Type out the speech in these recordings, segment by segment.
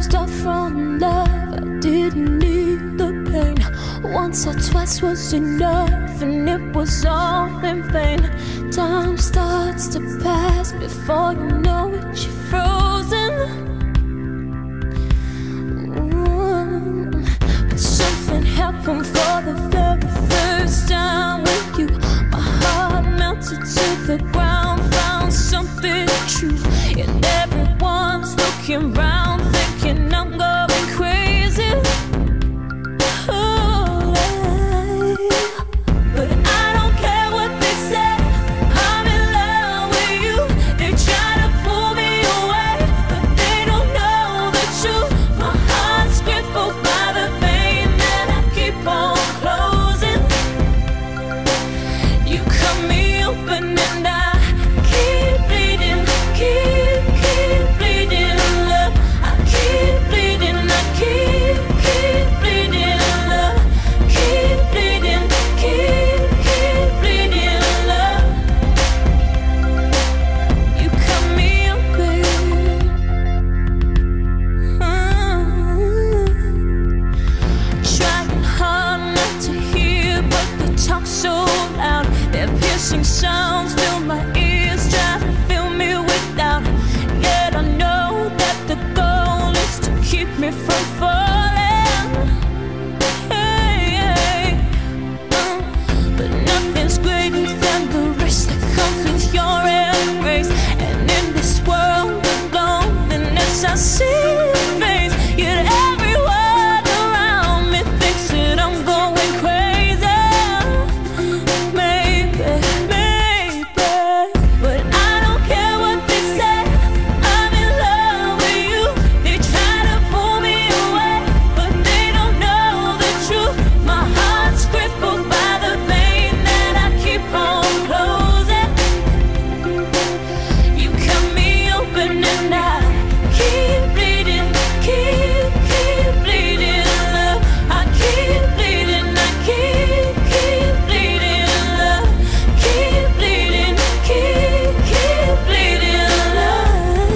start from love. I didn't need the pain. Once or twice was enough, and it was all in vain. Time starts to pass before you know it, you're frozen. But something happened for the very first time with you. My heart melted to the ground, found something true. And everyone's looking round, thinking I'm going crazy. But I don't care what they say, I'm in love with you. They try to pull me away, but they don't know the truth. My heart's crippled by the vein that I keep on closing. You cut me open and I keep bleeding, keep bleeding, love. I keep bleeding, I keep bleeding, love. Keep bleeding, keep bleeding, love. You cut me open. Trying hard not to hear, but the talk's so loud. Their piercing sounds fill my ears, try to fill me with doubt. Yet I know that the goal is to keep me from falling. Hey, but nothing's greater than the risk that comes with your embrace. And in this world of loneliness, I see your face. Yet everyone around me thinks that I'm going crazy. Maybe, but I don't care what they say, I'm in love with you. They try to pull me away, but they don't know the truth. My heart's crippled by the vein that I keep on closing. You cut me open and I keep bleeding, keep bleeding, love. I keep bleeding, I keep bleeding, love. Keep bleeding, keep bleeding, love.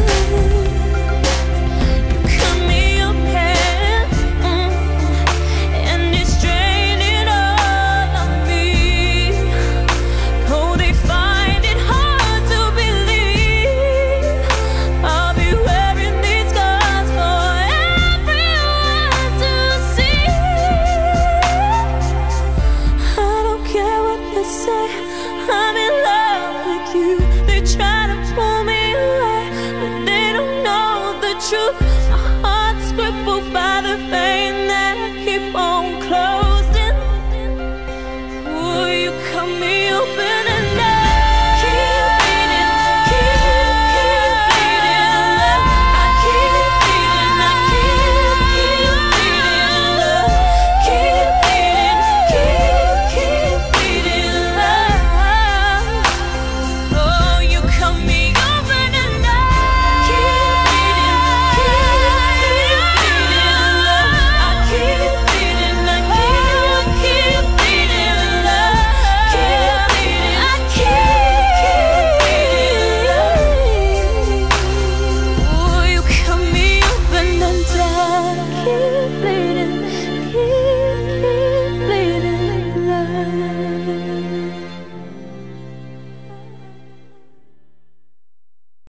You cut me open, and it's draining all of me. Oh, they find it hard to believe I'll be wearing these scars for everyone to see. I don't care what they say, I'm in love with you. They try to pull me away, but they don't know the truth. My heart's crippled by the vein that I keep on closing. Ooh, you cut me open and I keep bleeding, love. I keep bleeding, I keep bleeding, love. Keep bleeding, love. Oh, you cut me open and I keep bleeding, love. I keep bleeding, I keep bleeding, love. Keep bleeding, I keep bleeding, love. Oh, you cut me open and I keep bleeding, love.